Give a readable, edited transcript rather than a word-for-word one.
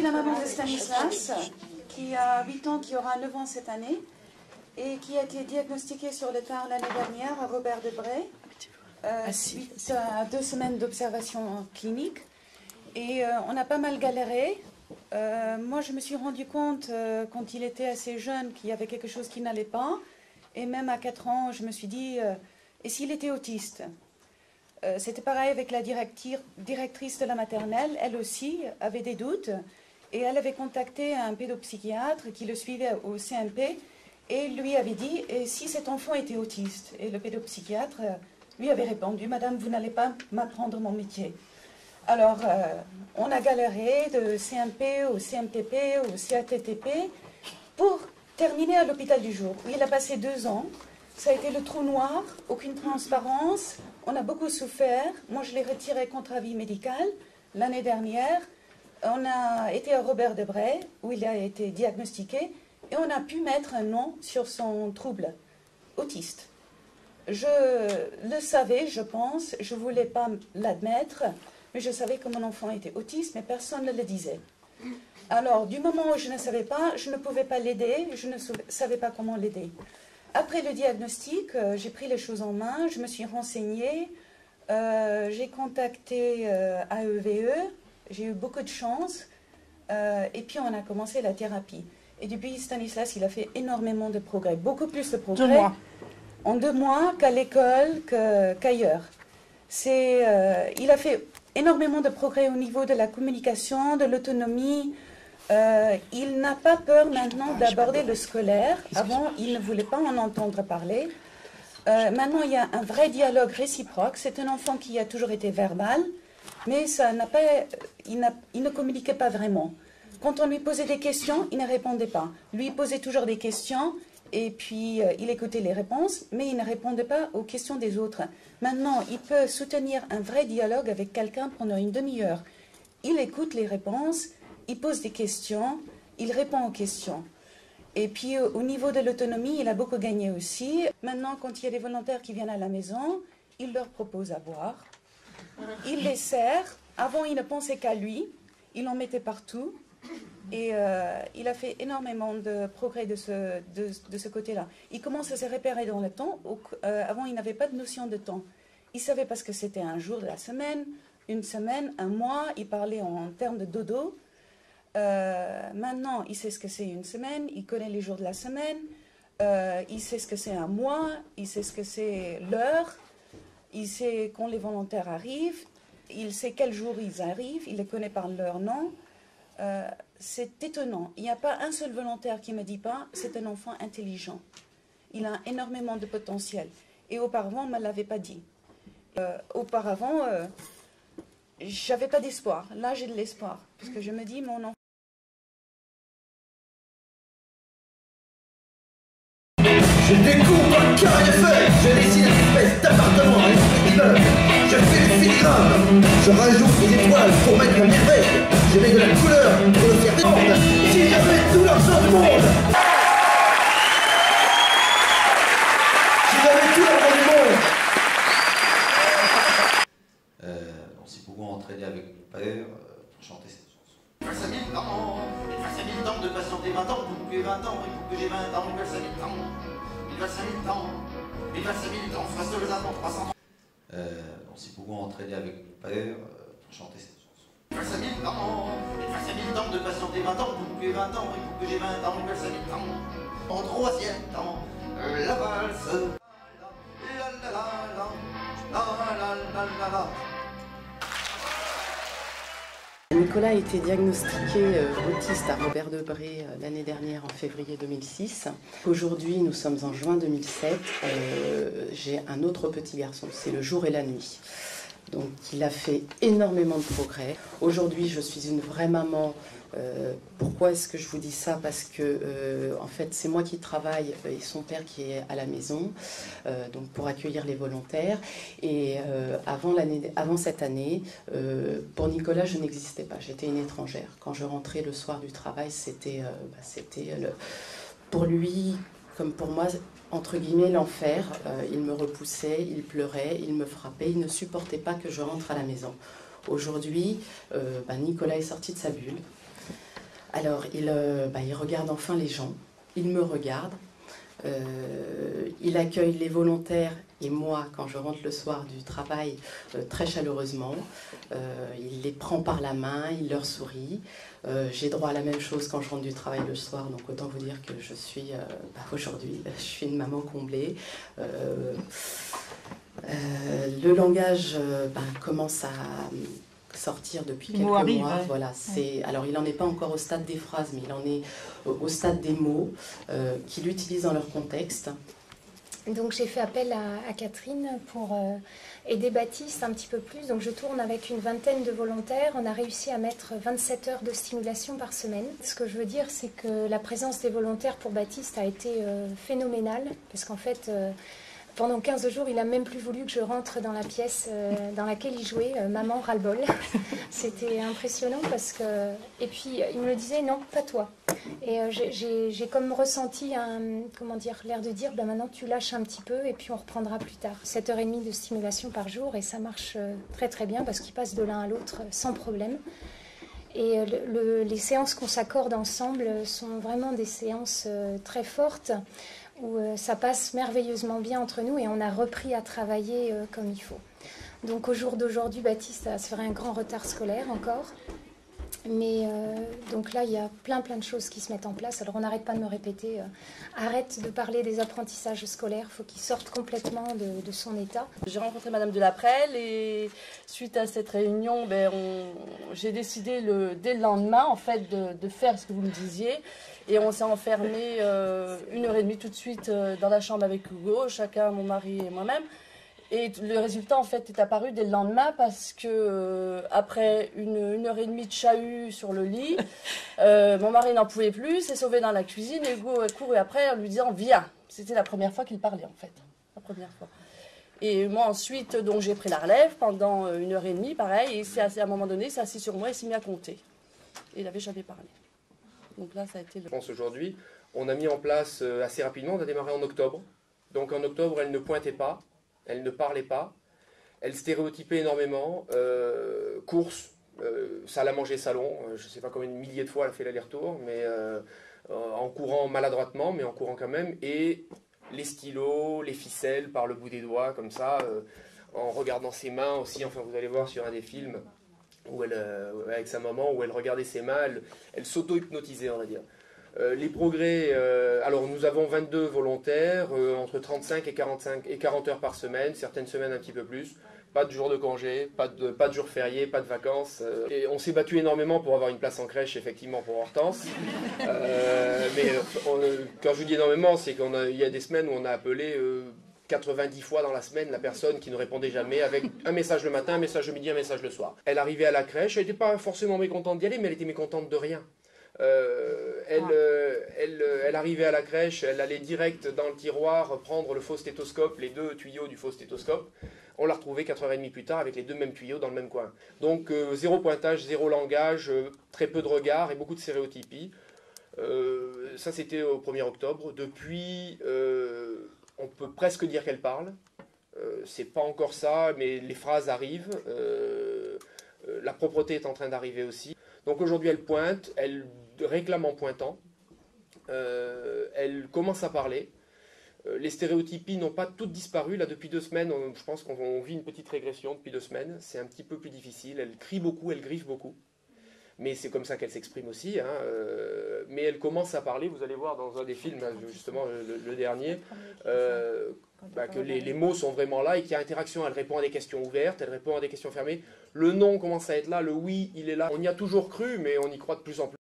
la maman de Stanislas, qui a 8 ans, qui aura 9 ans cette année, et qui a été diagnostiquée sur le tard l'année dernière à Robert Debré, suite à 2 semaines d'observation clinique. Et on a pas mal galéré. Moi, je me suis rendu compte, quand il était assez jeune, qu'il y avait quelque chose qui n'allait pas. Et même à 4 ans, je me suis dit, et s'il était autiste? C'était pareil avec la directrice de la maternelle. Elle aussi avait des doutes. Et elle avait contacté un pédopsychiatre qui le suivait au CMP. Et lui avait dit, et si cet enfant était autiste? Et le pédopsychiatre lui avait répondu, Madame, vous n'allez pas m'apprendre mon métier. Alors, on a galéré de CMP au CMTP au CATTP pour terminer à l'hôpital du jour, où il a passé 2 ans. Ça a été le trou noir, aucune transparence, on a beaucoup souffert. Moi, je l'ai retiré contre avis médical l'année dernière. On a été à Robert Debré, où il a été diagnostiqué, et on a pu mettre un nom sur son trouble, autiste. Je le savais, je pense, je ne voulais pas l'admettre, mais je savais que mon enfant était autiste, mais personne ne le disait. Alors, du moment où je ne savais pas, je ne pouvais pas l'aider, je ne savais pas comment l'aider. Après le diagnostic, j'ai pris les choses en main, je me suis renseignée, j'ai contacté AEVE, j'ai eu beaucoup de chance, et puis on a commencé la thérapie. Et depuis, Stanislas, il a fait énormément de progrès, beaucoup plus de progrès. 2 mois. En 2 mois qu'à l'école, qu'ailleurs. Il a fait énormément de progrès au niveau de la communication, de l'autonomie. Il n'a pas peur maintenant d'aborder le scolaire. Avant, il ne voulait pas en entendre parler. Maintenant, il y a un vrai dialogue réciproque. C'est un enfant qui a toujours été verbal, mais il ne communiquait pas vraiment. Quand on lui posait des questions, il ne répondait pas. Lui posait toujours des questions, et puis il écoutait les réponses, mais il ne répondait pas aux questions des autres. Maintenant, il peut soutenir un vrai dialogue avec quelqu'un pendant une demi-heure. Il écoute les réponses, il pose des questions, il répond aux questions. Et puis au niveau de l'autonomie, il a beaucoup gagné aussi. Maintenant, quand il y a des volontaires qui viennent à la maison, il leur propose à boire. Il les sert. Avant, il ne pensait qu'à lui. Il en mettait partout. Et il a fait énormément de progrès de ce côté-là. Il commence à se repérer dans le temps. Avant, il n'avait pas de notion de temps. Il savait parce que c'était un jour de la semaine, une semaine, un mois. Il parlait en termes de dodo. Maintenant, il sait ce que c'est une semaine. Il connaît les jours de la semaine. Il sait ce que c'est un mois. Il sait ce que c'est l'heure. Il sait quand les volontaires arrivent. Il sait quel jour ils arrivent. Il les connaît par leur nom. C'est étonnant. Il n'y a pas un seul volontaire qui ne me dit pas c'est un enfant intelligent. Il a énormément de potentiel. Et auparavant, on ne me l'avait pas dit. Auparavant, j'avais pas d'espoir. Là, j'ai de l'espoir. Parce que je me dis, mon enfant... Je découpe un carré de feuilles, je dessine une espèce d'appartement avec des immeubles. Je fais des filigranes, je rajoute des étoiles pour mettre la merveille. Je mets de la couleur pour le faire défendre. Si j'avais tout l'argent du monde, si j'avais tout l'argent du monde. On s'est beaucoup entraîné avec mon père pour chanter cette chanson. Il passe à 1000 ans, il passe à 1000 ans de patienter 20 ans pour que 20 ans, et pour que j'ai 20 ans, il passe à 1000 ans. Il passe à 1000 ans, il passe à 1000 ans, face aux attentes 300 ans. On s'est beaucoup entraîné avec mon père pour chanter cette chanson. Il passe à 1000 ans, il passe à 1000 ans de patienter 20 ans pour que 20 ans, et pour que j'ai 20 ans, il passe à 1000 ans. En troisième temps, la valse. La la la la, la la la la la. Nicolas a été diagnostiqué autiste à Robert Debré l'année dernière en février 2006. Aujourd'hui, nous sommes en juin 2007. J'ai un autre petit garçon, c'est le jour et la nuit. Donc il a fait énormément de progrès. Aujourd'hui, je suis une vraie maman. Pourquoi est-ce que je vous dis ça? Parce que en fait, c'est moi qui travaille et son père qui est à la maison, donc pour accueillir les volontaires. Et avant cette année, pour Nicolas, je n'existais pas. J'étais une étrangère. Quand je rentrais le soir du travail, c'était pour lui, comme pour moi, entre guillemets, l'enfer. Il me repoussait, il pleurait, il me frappait, il ne supportait pas que je rentre à la maison. Aujourd'hui, Nicolas est sorti de sa bulle. Alors, il regarde enfin les gens, il me regarde, il accueille les volontaires et moi, quand je rentre le soir du travail, très chaleureusement. Il les prend par la main, il leur sourit. J'ai droit à la même chose quand je rentre du travail le soir, donc autant vous dire que je suis, aujourd'hui, je suis une maman comblée. Le langage commence à sortir depuis quelques mois. Ouais. Voilà, alors, il n'en est pas encore au stade des phrases, mais il en est au stade des mots qu'il utilise dans leur contexte. Donc j'ai fait appel à Catherine pour aider Baptiste un petit peu plus. Donc je tourne avec une vingtaine de volontaires. On a réussi à mettre 27 heures de stimulation par semaine. Ce que je veux dire, c'est que la présence des volontaires pour Baptiste a été phénoménale. Parce qu'en fait, pendant 15 jours, il n'a même plus voulu que je rentre dans la pièce dans laquelle il jouait, maman ras-le-bol. C'était impressionnant parce que... Et puis, il me disait, non, pas toi. Et j'ai comme ressenti l'air de dire, maintenant tu lâches un petit peu et puis on reprendra plus tard. 7h30 de stimulation par jour et ça marche très très bien parce qu'ils passent de l'un à l'autre sans problème. Et les séances qu'on s'accorde ensemble sont vraiment des séances très fortes où ça passe merveilleusement bien entre nous et on a repris à travailler comme il faut. Donc au jour d'aujourd'hui, Baptiste a fait un grand retard scolaire encore. Mais donc là, il y a plein de choses qui se mettent en place. Alors on n'arrête pas de me répéter, arrête de parler des apprentissages scolaires, il faut qu'il sorte complètement de son état. J'ai rencontré Madame Delaprelle et suite à cette réunion, j'ai décidé dès le lendemain en fait, de faire ce que vous me disiez. Et on s'est enfermé 1h30 tout de suite dans la chambre avec Hugo, chacun, mon mari et moi-même. Et le résultat, en fait, est apparu dès le lendemain parce que, après une heure et demie de chahut sur le lit, mon mari n'en pouvait plus, s'est sauvé dans la cuisine, et Hugo a couru après en lui disant « Viens !» C'était la première fois qu'il parlait, en fait. La première fois. Et moi, ensuite, donc j'ai pris la relève pendant 1h30, pareil, et à un moment donné, il s'est assis sur moi et s'est mis à compter. Et il n'avait jamais parlé. Donc là, ça a été... Je pense aujourd'hui, on a mis en place assez rapidement, on a démarré en octobre. Donc en octobre, elle ne pointait pas. Elle ne parlait pas, elle stéréotypait énormément, course, salle à manger, salon, je ne sais pas combien de milliers de fois elle a fait l'aller-retour, mais en courant maladroitement, mais en courant quand même, et les stylos, les ficelles par le bout des doigts, comme ça, en regardant ses mains aussi, enfin vous allez voir sur un des films, où elle, avec sa maman, où elle regardait ses mains, elle s'auto-hypnotisait, on va dire. Les progrès, alors nous avons 22 volontaires, entre 35 et 40 heures par semaine, certaines semaines un petit peu plus, pas de jours de congé, pas de jours fériés, pas de vacances. Et on s'est battu énormément pour avoir une place en crèche, effectivement, pour Hortense. Mais quand je vous dis énormément, c'est qu'il y a des semaines où on a appelé 90 fois dans la semaine la personne qui ne répondait jamais, avec un message le matin, un message le midi, un message le soir. Elle arrivait à la crèche, elle n'était pas forcément mécontente d'y aller, mais elle était mécontente de rien. Elle arrivait à la crèche, elle allait direct dans le tiroir prendre le faux stéthoscope, les 2 tuyaux du faux stéthoscope. On l'a retrouvée 4h30 plus tard avec les 2 mêmes tuyaux dans le même coin. Donc 0 pointage, 0 langage, très peu de regard et beaucoup de stéréotypie. Ça c'était au 1er octobre. Depuis, on peut presque dire qu'elle parle. C'est pas encore ça, mais les phrases arrivent. La propreté est en train d'arriver aussi. Donc aujourd'hui elle pointe, elle réclame en pointant, elle commence à parler. Les stéréotypies n'ont pas toutes disparu. Là depuis 2 semaines, je pense qu'on vit une petite régression depuis 2 semaines. C'est un petit peu plus difficile. Elle crie beaucoup, elle griffe beaucoup. Mais c'est comme ça qu'elle s'exprime aussi. Hein. Mais elle commence à parler. Vous allez voir dans un des films, justement le dernier, que les mots sont vraiment là et qu'il y a interaction. Elle répond à des questions ouvertes, elle répond à des questions fermées. Le non commence à être là, le oui, il est là. On y a toujours cru, mais on y croit de plus en plus.